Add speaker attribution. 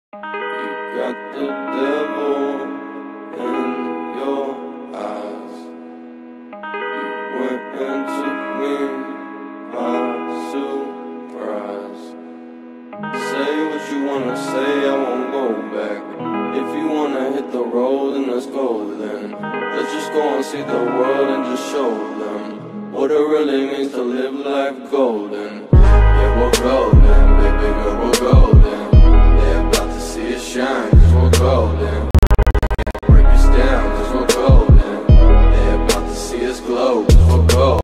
Speaker 1: You got the devil in your eyes. You went and took me by surprise. Say what you wanna say, I won't go back. If you wanna hit the road, then let's go then. Let's just go and see the world and just show them what it really means to live life golden. Yeah, we're golden, baby girl, we're golden.